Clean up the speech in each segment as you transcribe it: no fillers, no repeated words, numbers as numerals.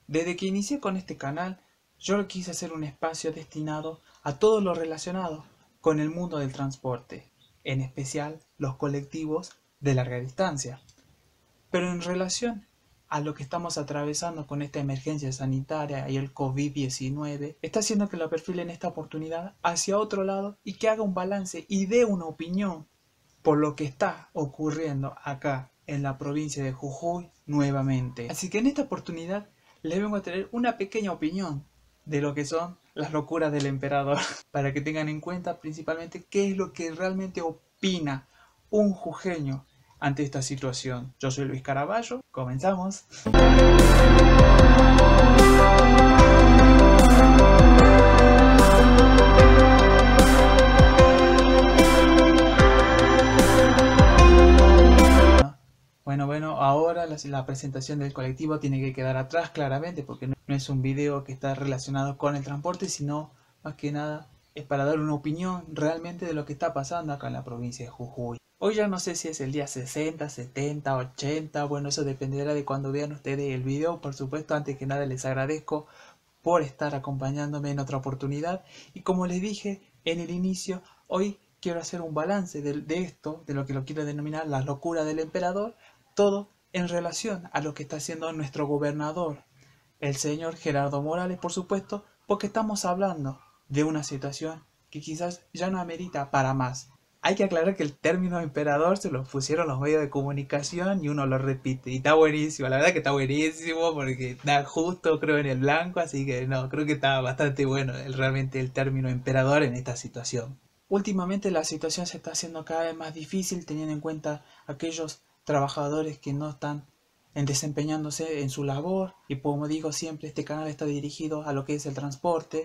Desde que inicié con este canal, yo quise hacer un espacio destinado a todo lo relacionado con el mundo del transporte, en especial los colectivos de larga distancia. Pero en relación a lo que estamos atravesando con esta emergencia sanitaria y el COVID-19, está haciendo que lo perfile en esta oportunidad hacia otro lado y que haga un balance y dé una opinión por lo que está ocurriendo acá en la provincia de Jujuy nuevamente. Así que en esta oportunidad les vengo a traer una pequeña opinión de lo que son las locuras del emperador, para que tengan en cuenta principalmente qué es lo que realmente opina un jujeño ante esta situación. Yo soy Luis Caraballo, comenzamos. Bueno, ahora la presentación del colectivo tiene que quedar atrás claramente porque no es un video que está relacionado con el transporte, sino más que nada es para dar una opinión realmente de lo que está pasando acá en la provincia de Jujuy. Hoy ya no sé si es el día 60, 70, 80, bueno, eso dependerá de cuando vean ustedes el video. Por supuesto, antes que nada les agradezco por estar acompañándome en otra oportunidad. Y como les dije en el inicio, hoy quiero hacer un balance de esto, de lo que lo quiero denominar la locura del emperador, todo en relación a lo que está haciendo nuestro gobernador, el señor Gerardo Morales, por supuesto, porque estamos hablando de una situación que quizás ya no amerita para más. Hay que aclarar que el término emperador se lo pusieron los medios de comunicación y uno lo repite. Y está buenísimo, la verdad que está buenísimo porque da justo creo en el blanco, así que no, creo que está bastante bueno realmente el término emperador en esta situación. Últimamente la situación se está haciendo cada vez más difícil teniendo en cuenta aquellos trabajadores que no están desempeñándose en su labor, y como digo siempre, este canal está dirigido a lo que es el transporte.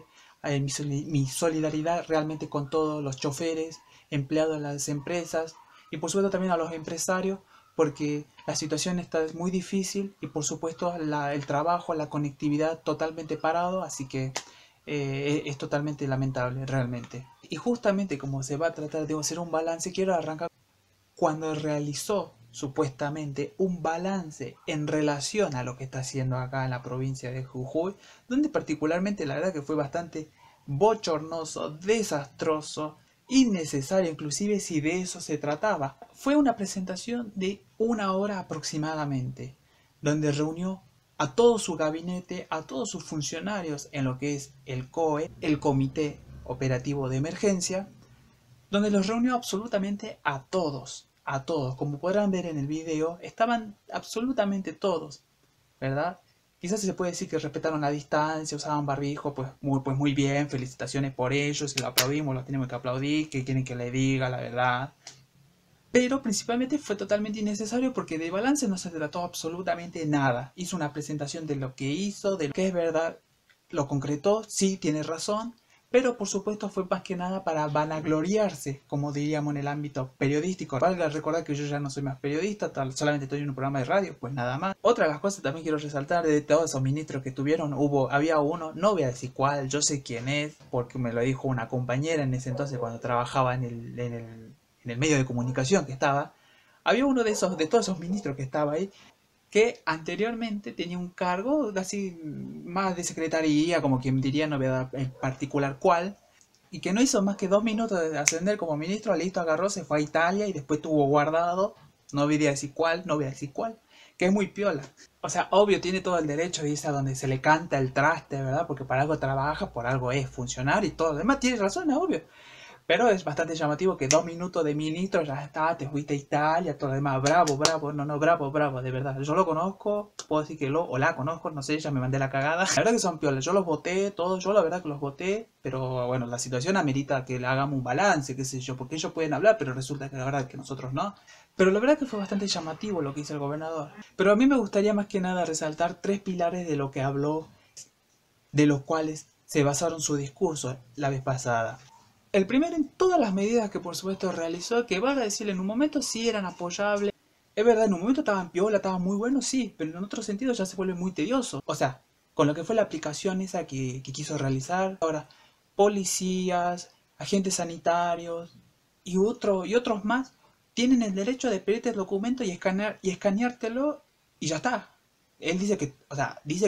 Mi solidaridad realmente con todos los choferes, empleados de las empresas y por supuesto también a los empresarios, porque la situación está muy difícil y por supuesto el trabajo, la conectividad totalmente parado, así que es totalmente lamentable realmente. Y justamente como se va a tratar de hacer un balance, quiero arrancar cuando realizó supuestamente un balance en relación a lo que está haciendo acá en la provincia de Jujuy, donde particularmente la verdad que fue bastante bochornoso, desastroso, innecesario, inclusive si de eso se trataba. Fue una presentación de 1 hora aproximadamente, donde reunió a todo su gabinete, a todos sus funcionarios en lo que es el COE, el Comité Operativo de Emergencia, donde los reunió absolutamente a todos, como podrán ver en el video, estaban absolutamente todos, ¿verdad? Quizás se puede decir que respetaron la distancia, usaban barbijo, pues muy bien, felicitaciones por ellos, si lo aplaudimos, lo tenemos que aplaudir, que quieren que le diga la verdad. Pero principalmente fue totalmente innecesario porque de balance no se trató absolutamente nada. Hizo una presentación de lo que hizo, de lo que es verdad, lo concretó, sí, tiene razón, pero por supuesto fue más que nada para vanagloriarse, como diríamos en el ámbito periodístico. Valga recordar que yo ya no soy más periodista, solamente estoy en un programa de radio, pues nada más. Otra de las cosas también quiero resaltar de todos esos ministros que tuvieron, había uno, no voy a decir cuál, yo sé quién es, porque me lo dijo una compañera en ese entonces cuando trabajaba en el medio de comunicación que estaba. Había uno de todos esos ministros que estaba ahí, que anteriormente tenía un cargo así más de secretaría, como quien diría, no voy a dar en particular cuál, y que no hizo más que 2 minutos de ascender como ministro, listo, agarró, se fue a Italia y después tuvo guardado, no voy a decir cuál, que es muy piola. O sea, obvio, tiene todo el derecho de irse a donde se le canta el traste, ¿verdad? Porque para algo trabaja, por algo es funcionario y todo lo demás, tiene razón, es obvio. Pero es bastante llamativo que 2 minutos de ministro ya está, te fuiste a Italia, todo lo demás, bravo, bravo, de verdad. Yo lo conozco, puedo decir que o la conozco, no sé, ya me mandé la cagada. La verdad que son piolas, yo los voté, todos, yo la verdad que los voté, pero bueno, la situación amerita que le hagamos un balance, qué sé yo, porque ellos pueden hablar, pero resulta que la verdad es que nosotros no. Pero la verdad que fue bastante llamativo lo que hizo el gobernador. Pero a mí me gustaría más que nada resaltar 3 pilares de lo que habló, de los cuales se basaron su discurso la vez pasada. El primero en todas las medidas que por supuesto realizó, que van a decirle en un momento sí eran apoyables. Es verdad, en un momento estaban piola, estaban muy buenos, sí, pero en otro sentido ya se vuelve muy tedioso. O sea, con lo que fue la aplicación esa que quiso realizar, ahora policías, agentes sanitarios y otros más tienen el derecho de pedirte el documento y escaneártelo y ya está. Él dice que, o sea, dice que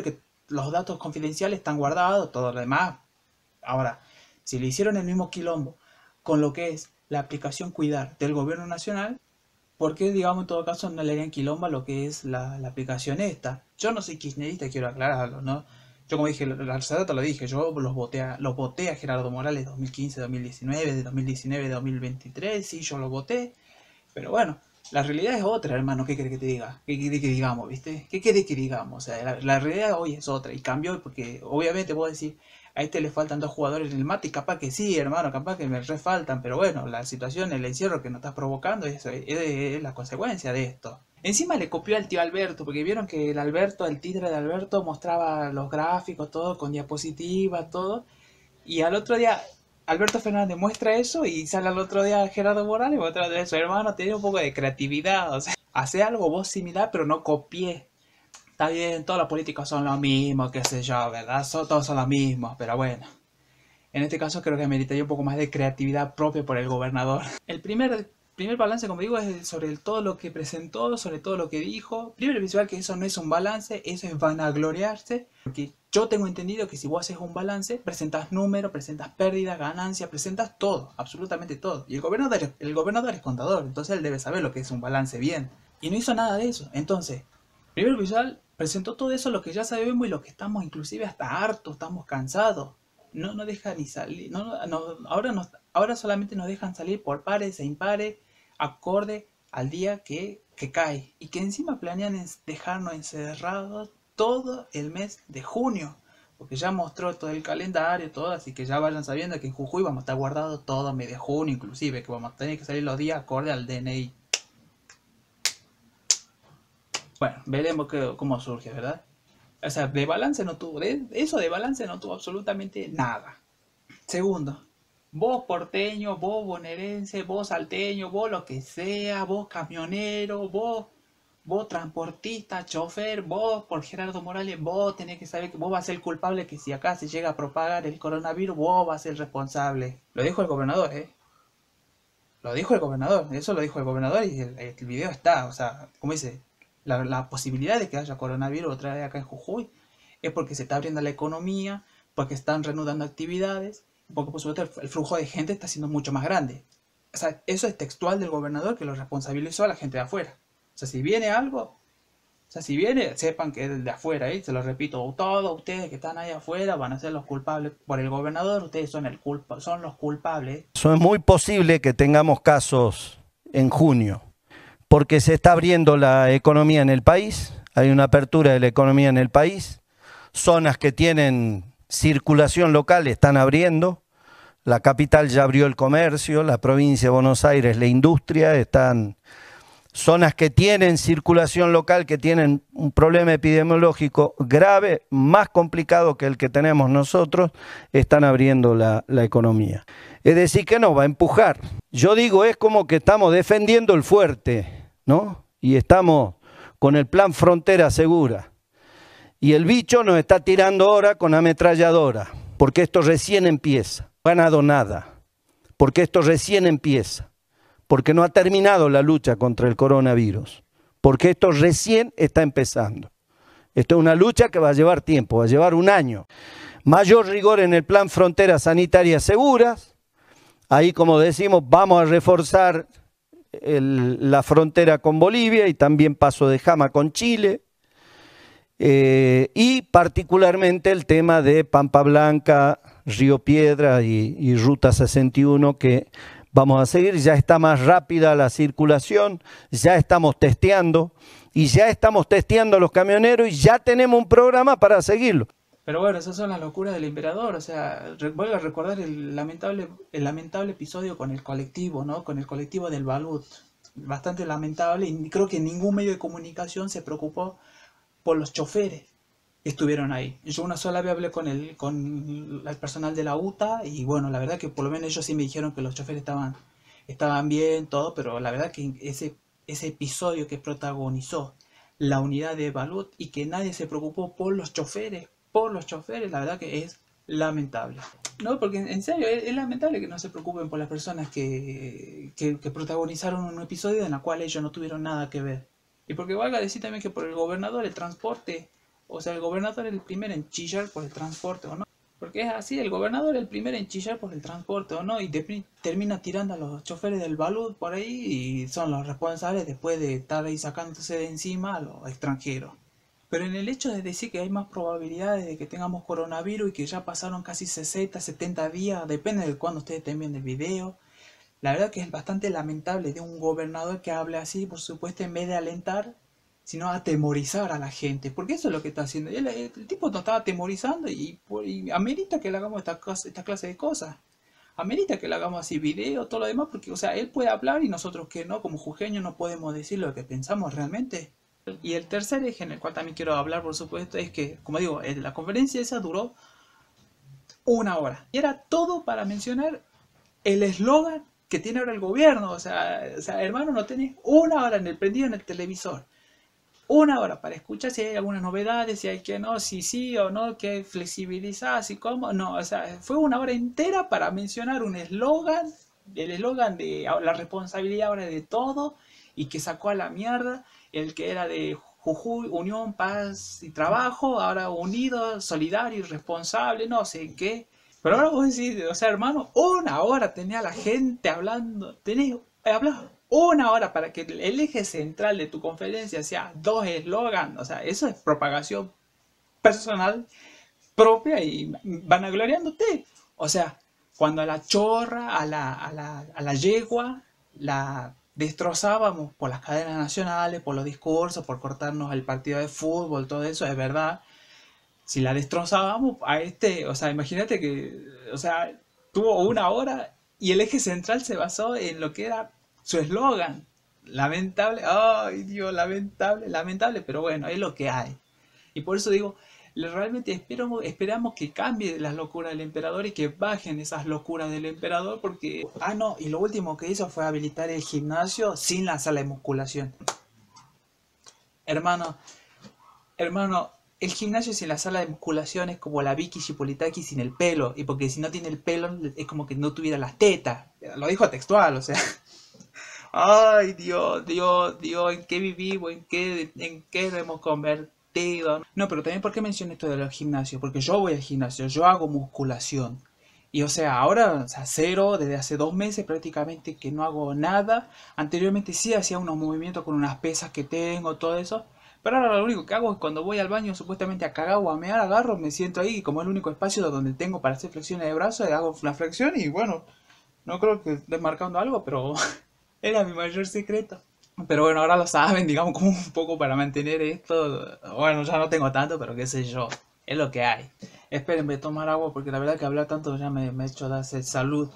los datos confidenciales están guardados, todo lo demás. Ahora, si le hicieron el mismo quilombo con lo que es la aplicación Cuidar del gobierno nacional, ¿por qué, digamos, en todo caso no le harían quilombo a lo que es la aplicación esta? Yo no soy kirchnerista, quiero aclararlo, ¿no? Yo, como dije, hace rato lo dije, yo los voté a Gerardo Morales 2015, 2019, de 2019, 2023, sí, yo lo voté, pero bueno, la realidad es otra, hermano. ¿Qué querés que te diga? ¿Qué querés que digamos, viste? ¿Qué querés que digamos? O sea, la realidad hoy es otra y cambió porque obviamente puedo decir, a este le faltan 2 jugadores en el mate y capaz que sí, hermano, capaz que me refaltan, pero bueno, la situación, el encierro que nos estás provocando es la consecuencia de esto. Encima le copió al tío Alberto, porque vieron que el Alberto, el títere de Alberto mostraba los gráficos, todo con diapositivas, todo. Y al otro día, Alberto Fernández muestra eso y sale al otro día Gerardo Morales y muestra eso. Hermano, tenía un poco de creatividad. O sea, hace algo vos similar, pero no copié. Está bien, todos los políticos son lo mismo, qué sé yo, ¿verdad? Todos son los mismos, pero bueno. En este caso creo que meritaría un poco más de creatividad propia por el gobernador. El primer balance, como digo, es sobre todo lo que presentó, sobre todo lo que dijo. Primero visual que eso no es un balance, eso es vanagloriarse. Porque yo tengo entendido que si vos haces un balance, presentas números, presentas pérdidas, ganancias, presentas todo, absolutamente todo. Y el gobernador es contador, entonces él debe saber lo que es un balance bien. Y no hizo nada de eso. Entonces, primero visual presentó todo eso, lo que ya sabemos y lo que estamos inclusive hasta hartos, estamos cansados. No deja ni salir. Ahora solamente nos dejan salir por pares e impares, acorde al día que cae. Y que encima planean dejarnos encerrados todo el mes de junio. Porque ya mostró todo el calendario, todo, así que ya vayan sabiendo que en Jujuy vamos a estar guardados todo el mes de junio, inclusive, que vamos a tener que salir los días acorde al DNI. Bueno, veremos cómo surge, ¿verdad? O sea, de balance no tuvo, eso de balance no tuvo absolutamente nada. Segundo, vos porteño, vos bonaerense, vos salteño, vos lo que sea, vos camionero, vos transportista, chofer, vos por Gerardo Morales, vos tenés que saber que vos vas a ser el culpable que si acá se llega a propagar el coronavirus, vos vas a ser el responsable. Lo dijo el gobernador, ¿eh? Lo dijo el gobernador, eso lo dijo el gobernador y el video está, o sea, como dice, la posibilidad de que haya coronavirus otra vez acá en Jujuy es porque se está abriendo la economía, porque están reanudando actividades, porque por supuesto el flujo de gente está siendo mucho más grande. O sea, eso es textual del gobernador que lo responsabilizó a la gente de afuera. O sea, si viene algo, o sea, si viene, sepan que es de afuera, ¿eh? Se lo repito, todos ustedes que están ahí afuera van a ser los culpables por el gobernador, ustedes son son los culpables. Eso es muy posible que tengamos casos en junio, porque se está abriendo la economía en el país, hay una apertura de la economía en el país, zonas que tienen circulación local están abriendo, la capital ya abrió el comercio, la provincia de Buenos Aires la industria, están zonas que tienen circulación local, que tienen un problema epidemiológico grave, más complicado que el que tenemos nosotros, están abriendo la economía. Es decir, que nos va a empujar. Yo digo, es como que estamos defendiendo el fuerte, ¿no? Y estamos con el plan Frontera Segura. Y el bicho nos está tirando ahora con ametralladora, porque esto recién empieza. No ha ganado nada, porque esto recién empieza. Porque no ha terminado la lucha contra el coronavirus, porque esto recién está empezando. Esto es una lucha que va a llevar tiempo, va a llevar un año. Mayor rigor en el plan Fronteras Sanitarias Seguras. Ahí, como decimos, vamos a reforzar la frontera con Bolivia y también Paso de Jama con Chile. Y particularmente el tema de Pampa Blanca, Río Piedra y Ruta 61 que vamos a seguir. Ya está más rápida la circulación, ya estamos testeando y ya estamos testeando a los camioneros y ya tenemos un programa para seguirlo. Pero bueno, esas son las locuras del emperador, o sea, vuelvo a recordar el lamentable episodio con el colectivo, ¿no? Con el colectivo del Balut. Bastante lamentable y creo que ningún medio de comunicación se preocupó por los choferes que estuvieron ahí. Yo una sola vez hablé con el personal de la UTA y bueno, la verdad que por lo menos ellos sí me dijeron que los choferes estaban bien, todo, pero la verdad que ese episodio que protagonizó la unidad de Balut y que nadie se preocupó por los choferes, la verdad que es lamentable. No, porque en serio, es lamentable que no se preocupen por las personas que protagonizaron un episodio en el cual ellos no tuvieron nada que ver. Y porque valga decir también que por el gobernador el transporte O sea, el gobernador es el primero en chillar por el transporte, ¿o no? Porque es así, el gobernador es el primero en chillar por el transporte, ¿o no? Y termina tirando a los choferes del Balud por ahí y son los responsables después de estar ahí sacándose de encima a los extranjeros. Pero en el hecho de decir que hay más probabilidades de que tengamos coronavirus y que ya pasaron casi 60, 70 días, depende de cuándo ustedes estén viendo el video, la verdad que es bastante lamentable de un gobernador que hable así, por supuesto, en vez de alentar, sino atemorizar a la gente. Porque eso es lo que está haciendo. El tipo nos está atemorizando y amerita que le hagamos esta clase de cosas. Amerita que le hagamos así video, todo lo demás, porque, o sea, él puede hablar y nosotros que no, como jujeños, no podemos decir lo que pensamos realmente. Y el tercer eje en el cual también quiero hablar, por supuesto, es que, como digo, la conferencia esa duró una hora. Y era todo para mencionar el eslogan que tiene ahora el gobierno. O sea, hermano, no tenés una hora en el prendido en el televisor. Una hora para escuchar si hay algunas novedades, si hay que no, si sí o no, que flexibilizar, si cómo. No, o sea, fue una hora entera para mencionar un eslogan, el eslogan de la responsabilidad ahora de todo y que sacó a la mierda el que era de Jujuy, Unión, Paz y Trabajo, ahora unido, solidario y responsable, no sé qué. Pero ahora vos decís, o sea, hermano, una hora tenía la gente hablando, hablas una hora para que el eje central de tu conferencia sea dos eslogans, o sea, eso es propagación personal propia y vanagloriándote. O sea, cuando a la chorra, a la yegua, la destrozábamos por las cadenas nacionales, por los discursos, por cortarnos el partido de fútbol, todo eso, es verdad. Si la destrozábamos a o sea, imagínate que, o sea, tuvo una hora y el eje central se basó en lo que era su eslogan. Lamentable, ay Dios, lamentable, lamentable, pero bueno, es lo que hay. Y por eso digo, realmente esperamos que cambie las locuras del emperador y que bajen esas locuras del emperador porque... Ah, no, y lo último que hizo fue habilitar el gimnasio sin la sala de musculación. Hermano, hermano, el gimnasio sin la sala de musculación es como la Vicky Chipolitaki sin el pelo. Y porque si no tiene el pelo es como que no tuviera las tetas. Lo dijo textual, o sea. Ay, Dios, Dios, Dios, ¿en qué vivimos? ¿En qué nos hemos convertido? No, pero también, ¿por qué menciono esto de los gimnasios? Porque yo voy al gimnasio, yo hago musculación. Y o sea, ahora, o sea, cero, desde hace 2 meses prácticamente que no hago nada. Anteriormente sí hacía unos movimientos con unas pesas que tengo, todo eso. Pero ahora lo único que hago es cuando voy al baño supuestamente a cagar o a mear, agarro, me siento ahí y como es el único espacio donde tengo para hacer flexiones de brazos, hago la flexión y bueno, no creo que esté marcando algo, pero era mi mayor secreto. Pero bueno, ahora lo saben, digamos, como un poco para mantener esto. Bueno, ya no tengo tanto, pero qué sé yo. Es lo que hay. Espérenme tomar agua porque la verdad que hablar tanto ya me ha hecho darse salud.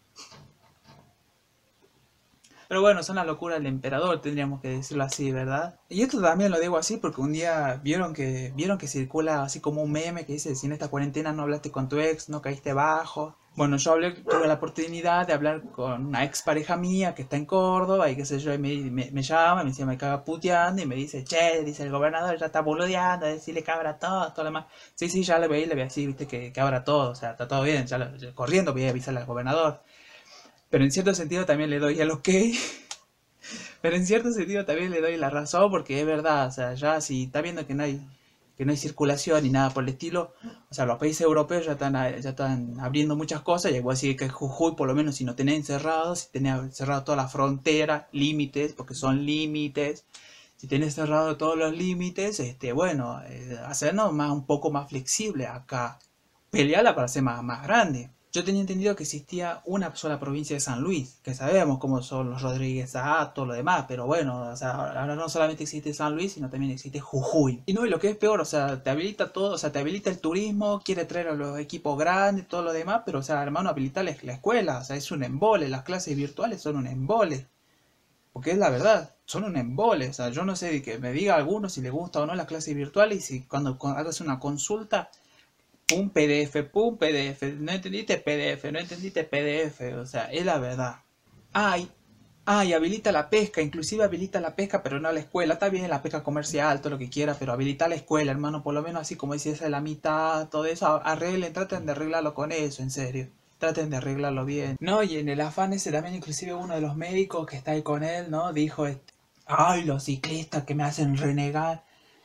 Pero bueno, son las locuras del emperador, tendríamos que decirlo así, ¿verdad? Y esto también lo digo así porque un día vieron que circula así como un meme que dice, si en esta cuarentena no hablaste con tu ex, no caíste bajo. Bueno, tuve la oportunidad de hablar con una ex pareja mía que está en Córdoba y qué sé yo, y me llama, me dice, me caga puteando y me dice, che, dice el gobernador ya está boludeando, decirle que abra todo lo demás. Sí, sí, ya le voy a decir, viste, que abra todo, o sea, está todo bien, corriendo voy a avisarle al gobernador. Pero en cierto sentido también le doy el ok. Pero en cierto sentido también le doy la razón porque es verdad, o sea, ya si está viendo que no hay circulación ni nada por el estilo, o sea, los países europeos ya están abriendo muchas cosas, y igual así que Jujuy, por lo menos si no tenés encerrado, si tenés cerrado todas las fronteras, límites, porque son límites, si tenés cerrado todos los límites, bueno, hacernos un poco más flexible acá, pelearla para ser más grande. Yo tenía entendido que existía una sola provincia de San Luis, que sabemos cómo son los Rodríguez A, todo lo demás, pero bueno, o sea, ahora no solamente existe San Luis, sino también existe Jujuy. Y no, y lo que es peor, o sea, te habilita todo, o sea, te habilita el turismo, quiere traer a los equipos grandes, todo lo demás, pero o sea, hermano, habilita la escuela, o sea, es un embole, las clases virtuales son un embole, porque es la verdad, son un embole, o sea, yo no sé que me diga alguno si le gusta o no las clases virtuales y si cuando hagas una consulta un PDF, pum PDF, no entendiste PDF, no entendiste PDF, o sea, es la verdad. Ay, ay, habilita la pesca, inclusive habilita la pesca, pero no la escuela. Está bien la pesca comercial, todo lo que quiera, pero habilita la escuela, hermano, por lo menos así como dice esa de la mitad, todo eso, arreglen, traten de arreglarlo con eso, en serio. Traten de arreglarlo bien. No, y en el afán ese también, inclusive uno de los médicos que está ahí con él, ¿no? Dijo, ay, los ciclistas que me hacen renegar.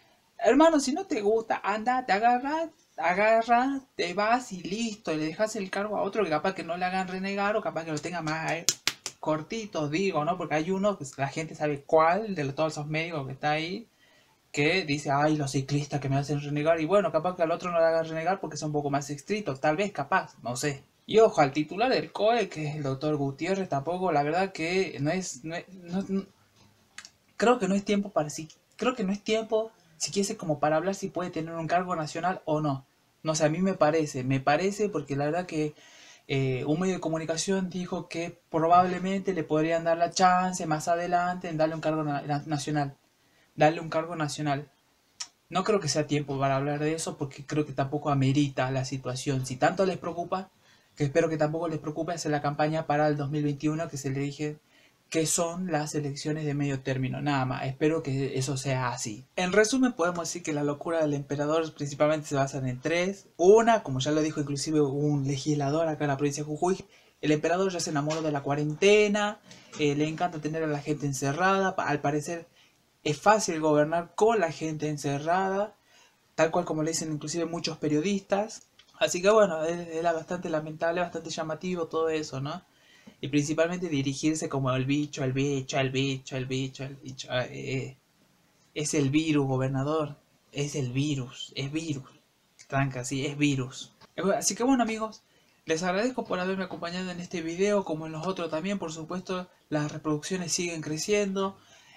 Hermano, si no te gusta, anda, agarra, te vas y listo, y le dejas el cargo a otro que capaz que no le hagan renegar o capaz que lo tenga más cortito, digo, ¿no? Porque hay uno que la gente sabe cuál de todos esos médicos que está ahí, que dice, ay, los ciclistas que me hacen renegar, y bueno, capaz que al otro no le hagan renegar porque es un poco más estricto, tal vez, capaz, no sé. Y ojo, al titular del COE, que es el doctor Gutiérrez, tampoco, la verdad que creo que no es tiempo para si, creo que no es tiempo siquiera como para hablar si puede tener un cargo nacional o no. No sé, a mí me parece porque la verdad que un medio de comunicación dijo que probablemente le podrían dar la chance más adelante en darle un cargo nacional. Darle un cargo nacional. No creo que sea tiempo para hablar de eso porque creo que tampoco amerita la situación. Si tanto les preocupa, que espero que tampoco les preocupe hacer la campaña para el 2021 que se le dije que son las elecciones de medio término. Nada más, espero que eso sea así. En resumen, podemos decir que la locura del emperador principalmente se basa en tres. Una, como ya lo dijo inclusive un legislador acá en la provincia de Jujuy, el emperador ya se enamoró de la cuarentena, le encanta tener a la gente encerrada, al parecer es fácil gobernar con la gente encerrada, tal cual como le dicen inclusive muchos periodistas. Así que bueno, era bastante lamentable, bastante llamativo todo eso, ¿no? Y principalmente dirigirse como el bicho, el bicho, el bicho, el bicho, el bicho. Es el virus, gobernador. Es el virus, es virus. Tranca, sí, es virus. Así que bueno amigos, les agradezco por haberme acompañado en este video, como en los otros también, por supuesto, las reproducciones siguen creciendo.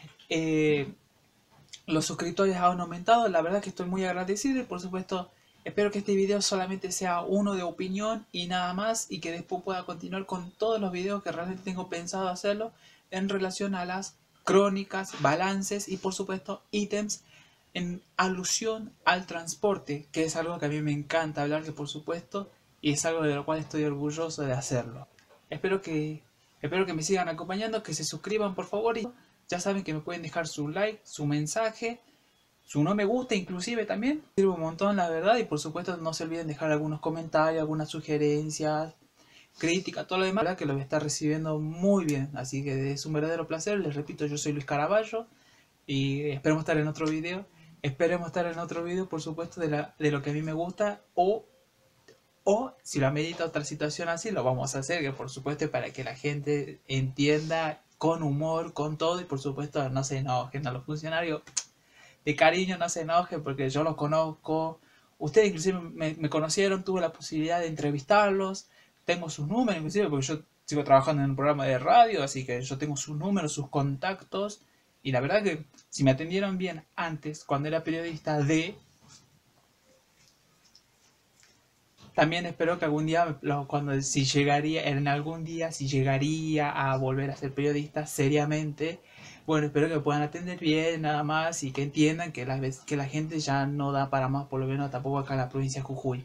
Los suscriptores han aumentado, la verdad que estoy muy agradecido y por supuesto espero que este video solamente sea uno de opinión y nada más y que después pueda continuar con todos los videos que realmente tengo pensado hacerlo en relación a las crónicas, balances y por supuesto ítems en alusión al transporte, que es algo que a mí me encanta hablar que por supuesto y es algo de lo cual estoy orgulloso de hacerlo. Espero que, espero que me sigan acompañando, que se suscriban por favor y ya saben que me pueden dejar su like, su mensaje, su no me gusta inclusive también. Sirve un montón la verdad y por supuesto no se olviden dejar algunos comentarios, algunas sugerencias, críticas, todo lo demás, la verdad que lo voy a estar recibiendo muy bien. Así que es un verdadero placer, les repito, yo soy Luis Caraballo y esperemos estar en otro video. Esperemos estar en otro video, por supuesto, de lo que a mí me gusta o si lo amerita otra situación así, lo vamos a hacer, que por supuesto es para que la gente entienda con humor, con todo, y por supuesto no se enojen a los funcionarios. De cariño no se enojen porque yo los conozco. Ustedes inclusive me conocieron, tuve la posibilidad de entrevistarlos. Tengo sus números, inclusive porque yo sigo trabajando en un programa de radio, así que yo tengo sus números, sus contactos. Y la verdad que si me atendieron bien antes, cuando era periodista también espero que algún día, cuando si llegaría, en algún día, si llegaría a volver a ser periodista seriamente, bueno, espero que puedan atender bien, nada más, y que entiendan que la gente ya no da para más, por lo menos tampoco acá en la provincia de Jujuy.